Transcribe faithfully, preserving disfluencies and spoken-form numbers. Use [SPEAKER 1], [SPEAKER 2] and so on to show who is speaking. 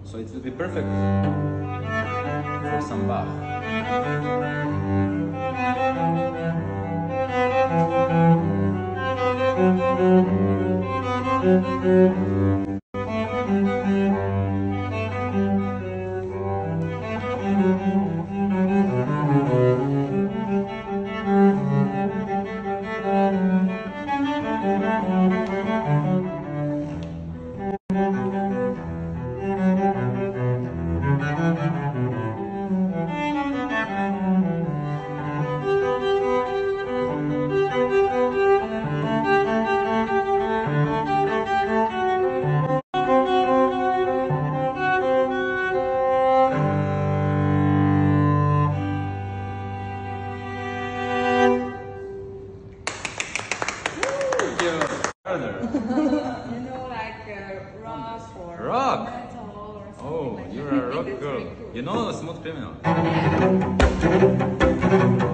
[SPEAKER 1] So it will be perfect for some Bach.
[SPEAKER 2] You know, like uh, rock or
[SPEAKER 1] Rock?
[SPEAKER 2] metal or something
[SPEAKER 1] Oh,
[SPEAKER 2] like
[SPEAKER 1] you're
[SPEAKER 2] that.
[SPEAKER 1] a rock
[SPEAKER 2] It's
[SPEAKER 1] girl.
[SPEAKER 2] really cool.
[SPEAKER 1] You know Smooth Criminal?
[SPEAKER 2] Yeah.